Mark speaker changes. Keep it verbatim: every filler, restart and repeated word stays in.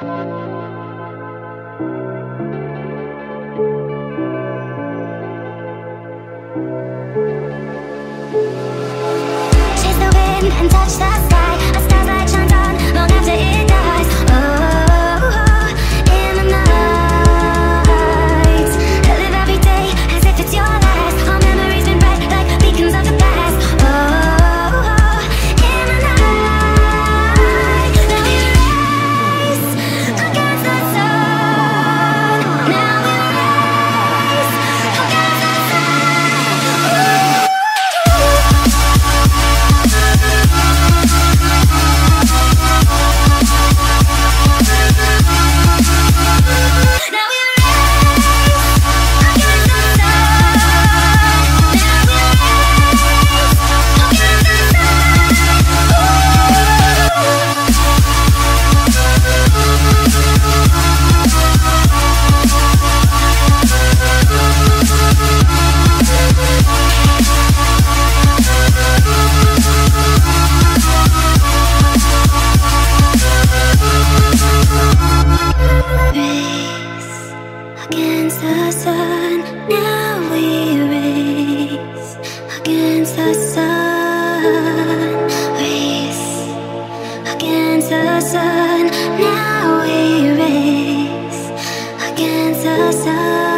Speaker 1: Chase the wind and touch the sky. A starlight shines on long after it dies. Oh, in the night, I live every day as if it's your last. All memories been bright like beacons of the past. Oh, in the night, now we race against the sun. Now we race against the sun. Now we against the sun, now we race against the sun, race against the sun, now we race against the sun.